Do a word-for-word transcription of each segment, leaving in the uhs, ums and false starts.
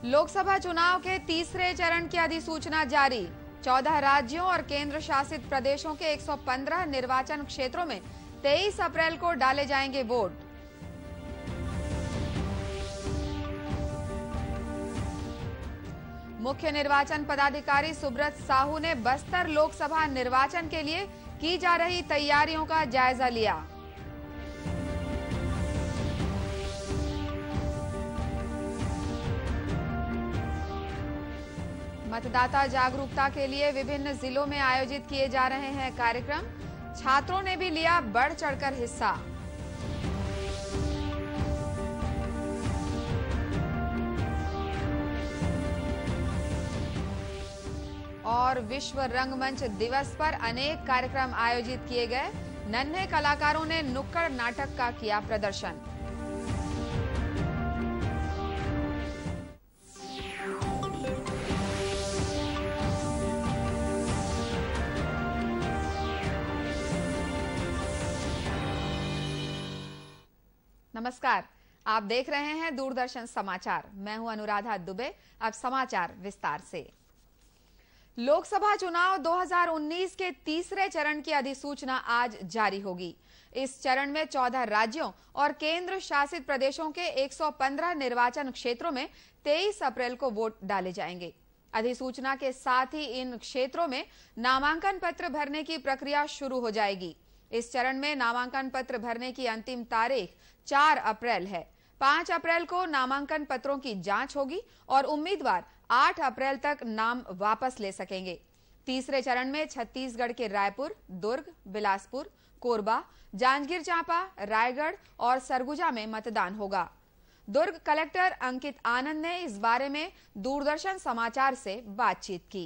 लोकसभा चुनाव के तीसरे चरण की अधिसूचना जारी। चौदह राज्यों और केंद्र शासित प्रदेशों के एक सौ पंद्रह निर्वाचन क्षेत्रों में तेईस अप्रैल को डाले जाएंगे वोट। मुख्य निर्वाचन पदाधिकारी सुब्रत साहू ने बस्तर लोकसभा निर्वाचन के लिए की जा रही तैयारियों का जायजा लिया। मतदाता जागरूकता के लिए विभिन्न जिलों में आयोजित किए जा रहे हैं कार्यक्रम। छात्रों ने भी लिया बढ़ चढ़कर हिस्सा। और विश्व रंगमंच दिवस पर अनेक कार्यक्रम आयोजित किए गए। नन्हे कलाकारों ने नुक्कड़ नाटक का किया प्रदर्शन। नमस्कार, आप देख रहे हैं दूरदर्शन समाचार। मैं हूं अनुराधा दुबे। अब समाचार विस्तार से। लोकसभा चुनाव दो हज़ार उन्नीस के तीसरे चरण की अधिसूचना आज जारी होगी। इस चरण में चौदह राज्यों और केंद्र शासित प्रदेशों के एक सौ पंद्रह निर्वाचन क्षेत्रों में तेईस अप्रैल को वोट डाले जाएंगे। अधिसूचना के साथ ही इन क्षेत्रों में नामांकन पत्र भरने की प्रक्रिया शुरू हो जाएगी। इस चरण में नामांकन पत्र भरने की अंतिम तारीख चार अप्रैल है। पांच अप्रैल को नामांकन पत्रों की जांच होगी और उम्मीदवार आठ अप्रैल तक नाम वापस ले सकेंगे। तीसरे चरण में छत्तीसगढ़ के रायपुर, दुर्ग, बिलासपुर, कोरबा, जांजगीर चांपा, रायगढ़ और सरगुजा में मतदान होगा। दुर्ग कलेक्टर अंकित आनंद ने इस बारे में दूरदर्शन समाचार से बातचीत की।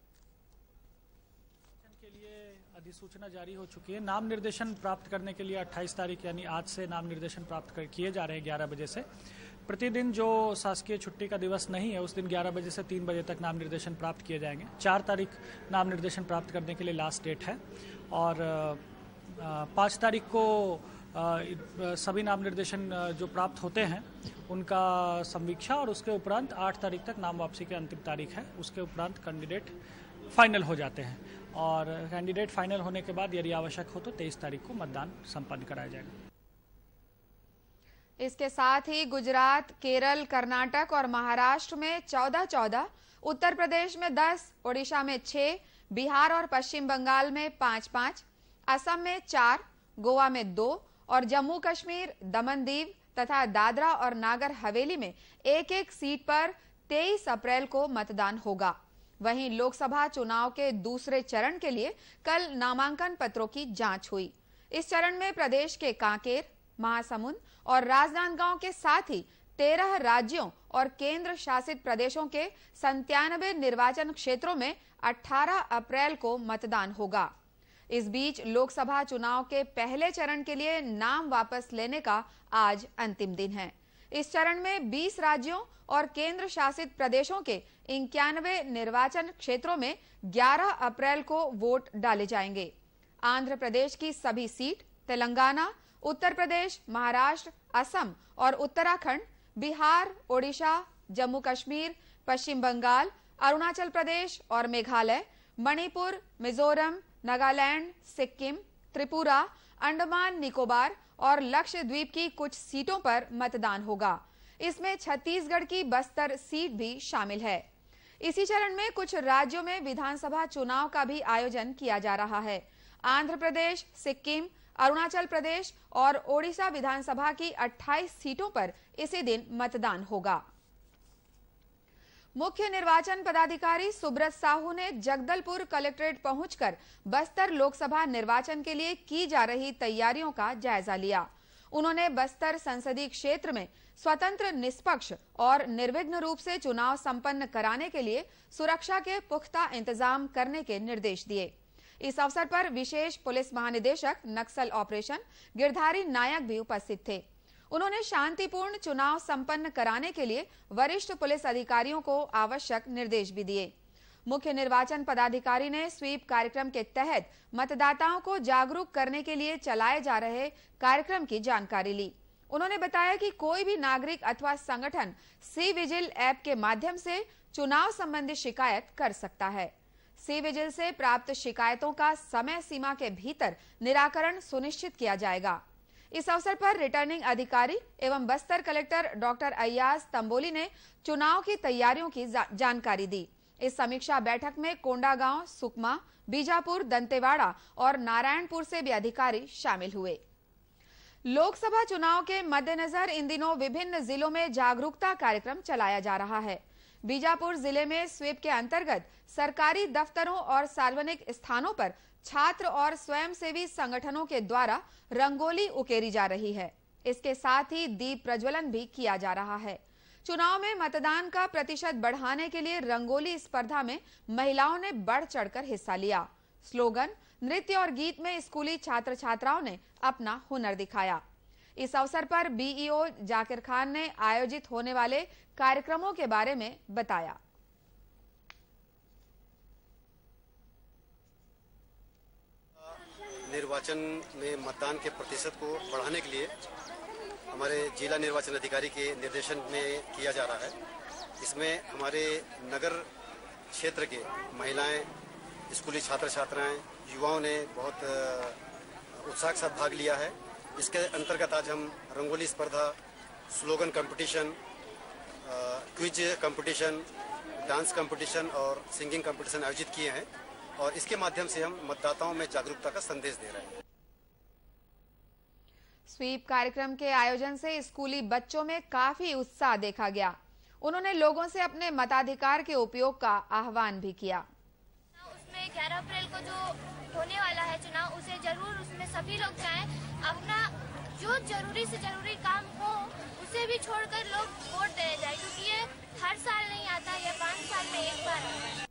अधिसूचना जारी हो चुकी है। नाम निर्देशन प्राप्त करने के लिए अट्ठाईस तारीख यानी आज से नाम निर्देशन प्राप्त कर किए जा रहे हैं ग्यारह बजे से। प्रतिदिन जो शासकीय छुट्टी का दिवस नहीं है उस दिन ग्यारह बजे से तीन बजे तक नाम निर्देशन प्राप्त किए जाएंगे। चार तारीख नाम निर्देशन प्राप्त करने के लिए लास्ट डेट है और पाँच तारीख को सभी नाम निर्देशन जो प्राप्त होते हैं उनका समीक्षा और उसके उपरांत आठ तारीख तक नाम वापसी की अंतिम तारीख है। उसके उपरांत कैंडिडेट फाइनल हो जाते हैं और कैंडिडेट फाइनल होने के बाद यदि आवश्यक हो तो तेईस तारीख को मतदान संपन्न कराया जाएगा। इसके साथ ही गुजरात, केरल, कर्नाटक और महाराष्ट्र में चौदह चौदह, उत्तर प्रदेश में दस, ओडिशा में छह, बिहार और पश्चिम बंगाल में पांच पांच, असम में चार, गोवा में दो और जम्मू कश्मीर, दमन दीव तथा दादरा और नागर हवेली में एक एक सीट पर तेईस अप्रैल को मतदान होगा। वहीं लोकसभा चुनाव के दूसरे चरण के लिए कल नामांकन पत्रों की जांच हुई। इस चरण में प्रदेश के कांकेर, महासमुंद और राजनांदगांव के साथ ही तेरह राज्यों और केंद्र शासित प्रदेशों के संतानवे निर्वाचन क्षेत्रों में अठारह अप्रैल को मतदान होगा। इस बीच लोकसभा चुनाव के पहले चरण के लिए नाम वापस लेने का आज अंतिम दिन है। इस चरण में बीस राज्यों और केंद्र शासित प्रदेशों के इक्यानवे निर्वाचन क्षेत्रों में ग्यारह अप्रैल को वोट डाले जाएंगे। आंध्र प्रदेश की सभी सीट, तेलंगाना, उत्तर प्रदेश, महाराष्ट्र, असम और उत्तराखंड, बिहार, ओडिशा, जम्मू कश्मीर, पश्चिम बंगाल, अरुणाचल प्रदेश और मेघालय, मणिपुर, मिजोरम, नागालैंड, सिक्किम, त्रिपुरा, अंडमान निकोबार और लक्षद्वीप की कुछ सीटों पर मतदान होगा। इसमें छत्तीसगढ़ की बस्तर सीट भी शामिल है। इसी चरण में कुछ राज्यों में विधानसभा चुनाव का भी आयोजन किया जा रहा है। आंध्र प्रदेश, सिक्किम, अरुणाचल प्रदेश और ओडिशा विधानसभा की अट्ठाईस सीटों पर इसी दिन मतदान होगा। मुख्य निर्वाचन पदाधिकारी सुब्रत साहू ने जगदलपुर कलेक्ट्रेट पहुंचकर बस्तर लोकसभा निर्वाचन के लिए की जा रही तैयारियों का जायजा लिया। उन्होंने बस्तर संसदीय क्षेत्र में स्वतंत्र, निष्पक्ष और निर्विघ्न रूप से चुनाव संपन्न कराने के लिए सुरक्षा के पुख्ता इंतजाम करने के निर्देश दिए। इस अवसर पर विशेष पुलिस महानिदेशक नक्सल ऑपरेशन गिरधारी नायक भी उपस्थित थे। उन्होंने शांतिपूर्ण चुनाव संपन्न कराने के लिए वरिष्ठ पुलिस अधिकारियों को आवश्यक निर्देश भी दिए। मुख्य निर्वाचन पदाधिकारी ने स्वीप कार्यक्रम के तहत मतदाताओं को जागरूक करने के लिए चलाए जा रहे कार्यक्रम की जानकारी ली। उन्होंने बताया कि कोई भी नागरिक अथवा संगठन सी विजिल ऐप के माध्यम से चुनाव संबंधी शिकायत कर सकता है। सी विजिल से प्राप्त शिकायतों का समय सीमा के भीतर निराकरण सुनिश्चित किया जाएगा। इस अवसर पर रिटर्निंग अधिकारी एवं बस्तर कलेक्टर डॉक्टर अय्याज तंबोली ने चुनाव की तैयारियों की जानकारी दी। इस समीक्षा बैठक में कोंडागांव, सुकमा, बीजापुर, दंतेवाड़ा और नारायणपुर से भी अधिकारी शामिल हुए। लोकसभा चुनाव के मद्देनजर इन दिनों विभिन्न जिलों में जागरूकता कार्यक्रम चलाया जा रहा है। बीजापुर जिले में स्वीप के अंतर्गत सरकारी दफ्तरों और सार्वजनिक स्थानों पर छात्र और स्वयंसेवी संगठनों के द्वारा रंगोली उकेरी जा रही है। इसके साथ ही दीप प्रज्वलन भी किया जा रहा है। चुनाव में मतदान का प्रतिशत बढ़ाने के लिए रंगोली स्पर्धा में महिलाओं ने बढ़ चढ़कर हिस्सा लिया। स्लोगन, नृत्य और गीत में स्कूली छात्र छात्राओं ने अपना हुनर दिखाया। इस अवसर पर बीईओ जाकिर खान ने आयोजित होने वाले कार्यक्रमों के बारे में बताया। निर्वाचन में मतदान के प्रतिशत को बढ़ाने के लिए हमारे जिला निर्वाचन अधिकारी के निर्देशन में किया जा रहा है। इसमें हमारे नगर क्षेत्र के महिलाएं, स्कूली छात्र छात्राएं, युवाओं ने बहुत उत्साह के साथ भाग लिया है। इसके अंतर्गत आज हम रंगोली स्पर्धा, slogan competition, quiz competition, dance competition और सिंगिंग कंपटीशन आयोजित किए हैं और इसके माध्यम से हम मतदाताओं में जागरूकता का संदेश दे रहे हैं। स्वीप कार्यक्रम के आयोजन से स्कूली बच्चों में काफी उत्साह देखा गया। उन्होंने लोगों से अपने मताधिकार के उपयोग का आह्वान भी किया। उसमें ग्यारह अप्रैल को जो होने वाला है चुनाव, उसे जरूर उसमें सभी लोग जाएं। अपना जो जरूरी से जरूरी काम हो उसे भी छोड़कर लोग वोट देने जाए, क्योंकि ये हर साल नहीं आता, ये पाँच साल में एक बार आता है।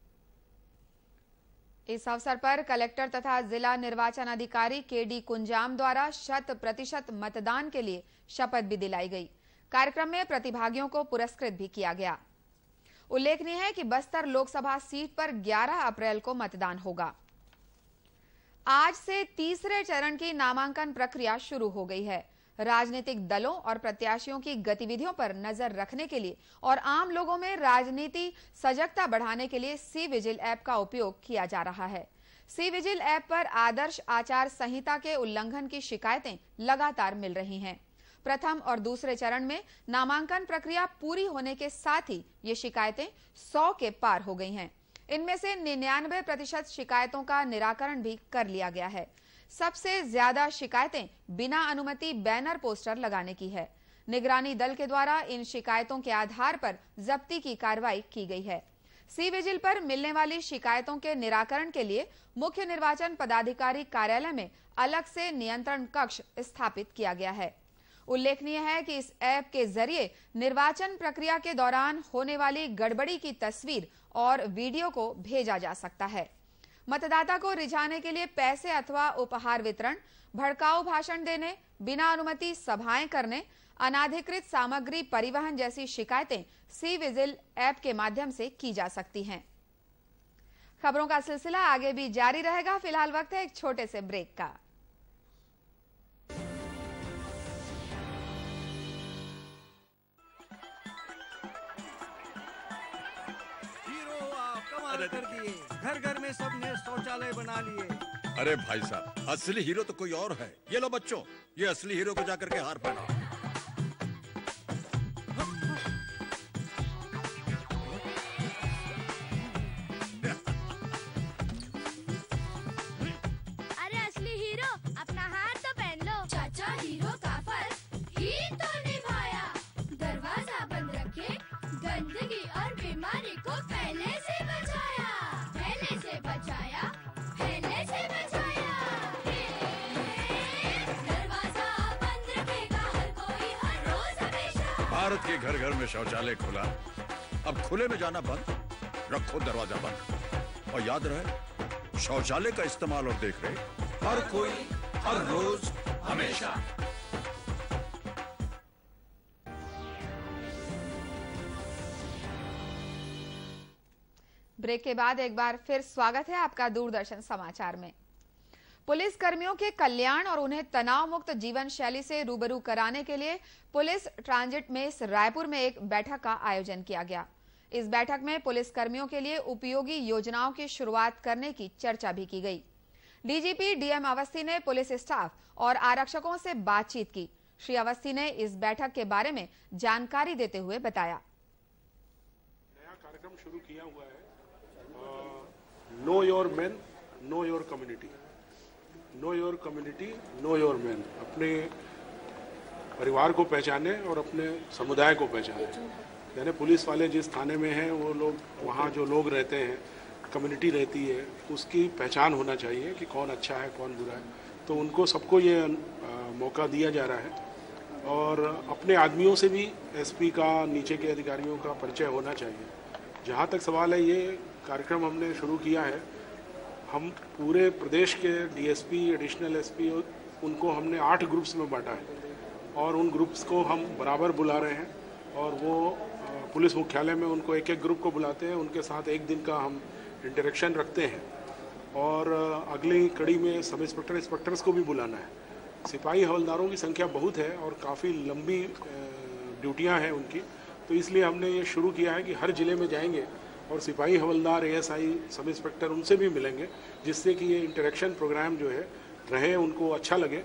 इस अवसर पर कलेक्टर तथा जिला निर्वाचन अधिकारी के डी कुंजाम द्वारा शत प्रतिशत मतदान के लिए शपथ भी दिलाई गई। कार्यक्रम में प्रतिभागियों को पुरस्कृत भी किया गया। उल्लेखनीय है कि बस्तर लोकसभा सीट पर ग्यारह अप्रैल को मतदान होगा। आज से तीसरे चरण की नामांकन प्रक्रिया शुरू हो गई है। राजनीतिक दलों और प्रत्याशियों की गतिविधियों पर नजर रखने के लिए और आम लोगों में राजनीति सजगता बढ़ाने के लिए सी विजिल ऐप का उपयोग किया जा रहा है। सी विजिल ऐप पर आदर्श आचार संहिता के उल्लंघन की शिकायतें लगातार मिल रही हैं। प्रथम और दूसरे चरण में नामांकन प्रक्रिया पूरी होने के साथ ही ये शिकायतें सौ के पार हो गई हैं। इनमें से निन्यानवे प्रतिशत शिकायतों का निराकरण भी कर लिया गया है। सबसे ज्यादा शिकायतें बिना अनुमति बैनर पोस्टर लगाने की है। निगरानी दल के द्वारा इन शिकायतों के आधार पर जब्ती की कार्रवाई की गई है। सी विजिल पर मिलने वाली शिकायतों के निराकरण के लिए मुख्य निर्वाचन पदाधिकारी कार्यालय में अलग से नियंत्रण कक्ष स्थापित किया गया है। उल्लेखनीय है कि इस ऐप के जरिए निर्वाचन प्रक्रिया के दौरान होने वाली गड़बड़ी की तस्वीर और वीडियो को भेजा जा सकता है। मतदाता को रिझाने के लिए पैसे अथवा उपहार वितरण, भड़काऊ भाषण देने, बिना अनुमति सभाएं करने, अनाधिकृत सामग्री परिवहन जैसी शिकायतें सी विजिल ऐप के माध्यम से की जा सकती हैं। खबरों का सिलसिला आगे भी जारी रहेगा। फिलहाल वक्त है एक छोटे से ब्रेक का। कर दिए, घर घर में सबने शौचालय बना लिए। अरे भाई साहब, असली हीरो तो कोई और है। ये लो बच्चों, ये असली हीरो को जाकर के हार पहनाओ। अरे असली हीरो, अपना हार तो पहन लो। चाचा हीरो का फर्ज ही तो निभाया, दरवाजा बंद रखे, गंदगी और बीमारी को पहले से बचाया, पहले से बचाया, पहले से बचाया। दरवाजा बंद रखेगा हर कोई, हर रोज हमेशा। भारत के घर घर में शौचालय खुला, अब खुले में जाना बंद, रखो दरवाजा बंद। और याद रहे, शौचालय का इस्तेमाल और देख रेख हर कोई, हर रोज, हमेशा। ब्रेक के बाद एक बार फिर स्वागत है आपका दूरदर्शन समाचार में। पुलिस कर्मियों के कल्याण और उन्हें तनाव मुक्त जीवन शैली से रूबरू कराने के लिए पुलिस ट्रांजिट मेस रायपुर में एक बैठक का आयोजन किया गया। इस बैठक में पुलिस कर्मियों के लिए उपयोगी योजनाओं की शुरुआत करने की चर्चा भी की गई। डीजीपी डीएम अवस्थी ने पुलिस स्टाफ और आरक्षकों से बातचीत की। श्री अवस्थी ने इस बैठक के बारे में जानकारी देते हुए बताया, नया कार्यक्रम शुरू किया हुआ है, know your man know your community, know your community know your man. अपने परिवार को पहचाने और अपने समुदाय को पहचाने। यानी पुलिस वाले जिस थाने में हैं वो लोग, वहाँ जो लोग रहते हैं, कम्युनिटी रहती है, उसकी पहचान होना चाहिए कि कौन अच्छा है कौन बुरा है। तो उनको सबको ये आ, मौका दिया जा रहा है और अपने आदमियों से भी एसपी का, नीचे के अधिकारियों का परिचय होना चाहिए। जहाँ तक सवाल है, ये कार्यक्रम हमने शुरू किया है, हम पूरे प्रदेश के डीएसपी, एडिशनल एसपी, उनको हमने आठ ग्रुप्स में बांटा है और उन ग्रुप्स को हम बराबर बुला रहे हैं और वो पुलिस मुख्यालय में उनको एक एक ग्रुप को बुलाते हैं। उनके साथ एक दिन का हम इंटरेक्शन रखते हैं और अगली कड़ी में सब इंस्पेक्टर इंस्पेक्टर्स को भी बुलाना है। सिपाही हवलदारों की संख्या बहुत है और काफ़ी लंबी ड्यूटियां हैं उनकी, तो इसलिए हमने ये शुरू किया है कि हर जिले में जाएंगे और सिपाही हवलदार, एएसआई, सब इंस्पेक्टर, उनसे भी मिलेंगे, जिससे कि ये इंटरेक्शन प्रोग्राम जो है रहे, उनको अच्छा लगे।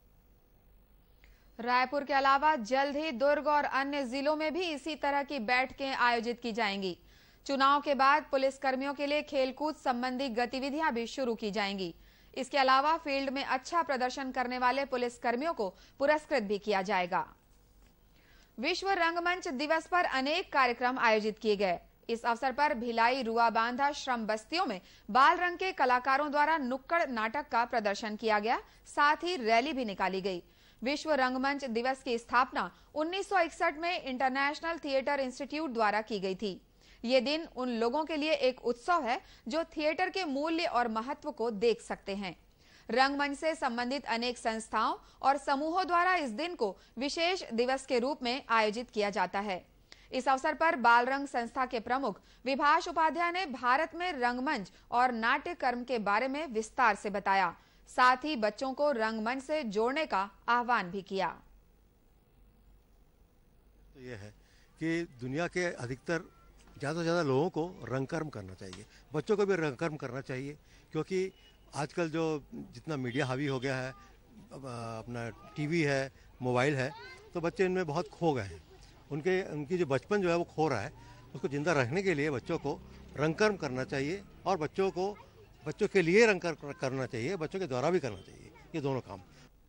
रायपुर के अलावा जल्द ही दुर्ग और अन्य जिलों में भी इसी तरह की बैठकें आयोजित की जाएंगी। चुनाव के बाद पुलिस कर्मियों के लिए खेलकूद संबंधी गतिविधियां भी शुरू की जाएंगी। इसके अलावा फील्ड में अच्छा प्रदर्शन करने वाले पुलिस कर्मियों को पुरस्कृत भी किया जाएगा। विश्व रंगमंच दिवस पर अनेक कार्यक्रम आयोजित किए गए। इस अवसर पर भिलाई, रुआबांधा श्रम बस्तियों में बाल रंग के कलाकारों द्वारा नुक्कड़ नाटक का प्रदर्शन किया गया, साथ ही रैली भी निकाली गई। विश्व रंगमंच दिवस की स्थापना उन्नीस सौ इकसठ में इंटरनेशनल थिएटर इंस्टीट्यूट द्वारा की गई थी। ये दिन उन लोगों के लिए एक उत्सव है जो थिएटर के मूल्य और महत्व को देख सकते हैं। रंगमंच से संबंधित अनेक संस्थाओं और समूहों द्वारा इस दिन को विशेष दिवस के रूप में आयोजित किया जाता है। इस अवसर पर बाल रंग संस्था के प्रमुख विभाष उपाध्याय ने भारत में रंगमंच और नाट्य कर्म के बारे में विस्तार से बताया, साथ ही बच्चों को रंगमंच से जोड़ने का आह्वान भी किया। तो ये है कि दुनिया के अधिकतर ज़्यादा से ज़्यादा लोगों को रंगकर्म करना चाहिए, बच्चों को भी रंगकर्म करना चाहिए, क्योंकि आजकल जो जितना मीडिया हावी हो गया है, अपना टीवी है, मोबाइल है, तो बच्चे इनमें बहुत खो गए हैं। उनके उनकी जो बचपन जो है वो खो रहा है, उसको जिंदा रखने के लिए बच्चों को रंगकर्म करना चाहिए और बच्चों को बच्चों के लिए रंगकर्म करना चाहिए, बच्चों के द्वारा भी करना चाहिए, ये दोनों काम।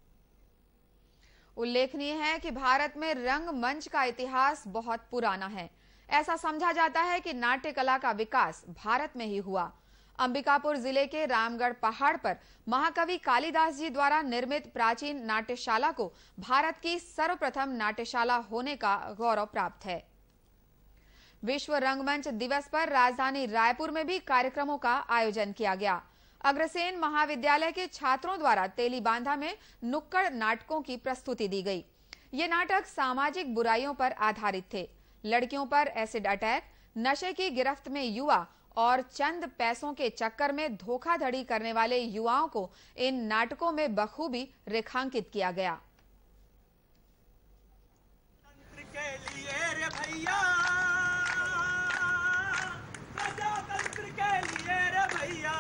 उल्लेखनीय है कि भारत में रंगमंच का इतिहास बहुत पुराना है। ऐसा समझा जाता है कि नाट्य कला का विकास भारत में ही हुआ। अंबिकापुर जिले के रामगढ़ पहाड़ पर महाकवि कालिदास जी द्वारा निर्मित प्राचीन नाट्यशाला को भारत की सर्वप्रथम नाट्यशाला होने का गौरव प्राप्त है। विश्व रंगमंच दिवस पर राजधानी रायपुर में भी कार्यक्रमों का आयोजन किया गया। अग्रसेन महाविद्यालय के छात्रों द्वारा तेलीबांधा में नुक्कड़ नाटकों की प्रस्तुति दी गई। ये नाटक सामाजिक बुराइयों पर आधारित थे। लड़कियों पर एसिड अटैक, नशे की गिरफ्त में युवा और चंद पैसों के चक्कर में धोखाधड़ी करने वाले युवाओं को इन नाटकों में बखूबी रेखांकित किया गया। तंत्र के लिए रे भैया, प्रजातंत्र के लिए रे भैया,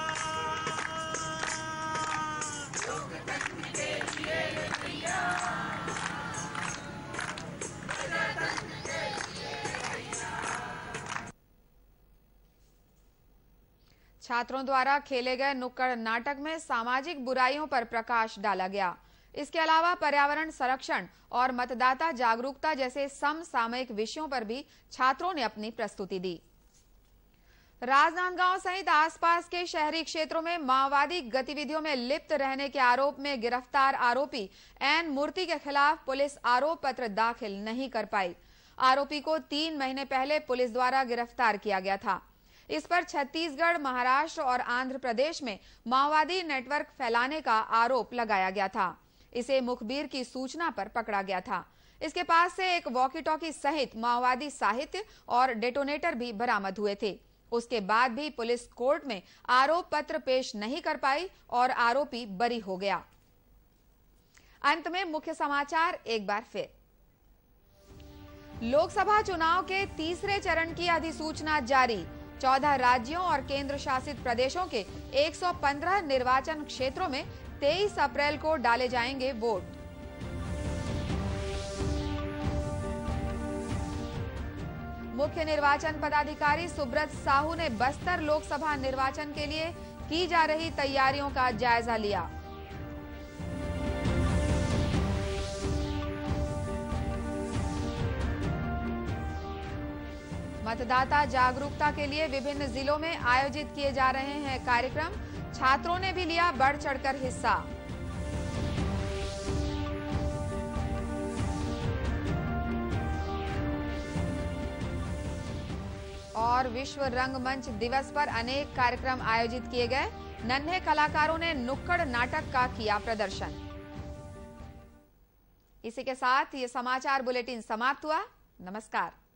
लोकतंत्र के लिए रे भैया, छात्रों द्वारा खेले गए नुक्कड़ नाटक में सामाजिक बुराइयों पर प्रकाश डाला गया। इसके अलावा पर्यावरण संरक्षण और मतदाता जागरूकता जैसे समसामयिक विषयों पर भी छात्रों ने अपनी प्रस्तुति दी। राजनांदगांव सहित आसपास के शहरी क्षेत्रों में माओवादी गतिविधियों में लिप्त रहने के आरोप में गिरफ्तार आरोपी एन मूर्ति के खिलाफ पुलिस आरोप पत्र दाखिल नहीं कर पाई। आरोपी को तीन महीने पहले पुलिस द्वारा गिरफ्तार किया गया था। इस पर छत्तीसगढ़, महाराष्ट्र और आंध्र प्रदेश में माओवादी नेटवर्क फैलाने का आरोप लगाया गया था। इसे मुखबिर की सूचना पर पकड़ा गया था। इसके पास से एक वॉकी टॉकी सहित माओवादी साहित्य और डेटोनेटर भी बरामद हुए थे। उसके बाद भी पुलिस कोर्ट में आरोप पत्र पेश नहीं कर पाई और आरोपी बरी हो गया। अंत में मुख्य समाचार एक बार फिर। लोकसभा चुनाव के तीसरे चरण की अधिसूचना जारी। चौदह राज्यों और केंद्र शासित प्रदेशों के एक सौ पंद्रह निर्वाचन क्षेत्रों में तेईस अप्रैल को डाले जाएंगे वोट। मुख्य निर्वाचन पदाधिकारी सुब्रत साहू ने बस्तर लोकसभा निर्वाचन के लिए की जा रही तैयारियों का जायजा लिया। मतदाता जागरूकता के लिए विभिन्न जिलों में आयोजित किए जा रहे हैं कार्यक्रम। छात्रों ने भी लिया बढ़ चढ़कर हिस्सा। और विश्व रंगमंच दिवस पर अनेक कार्यक्रम आयोजित किए गए। नन्हे कलाकारों ने नुक्कड़ नाटक का किया प्रदर्शन। इसी के साथ ये समाचार बुलेटिन समाप्त हुआ। नमस्कार।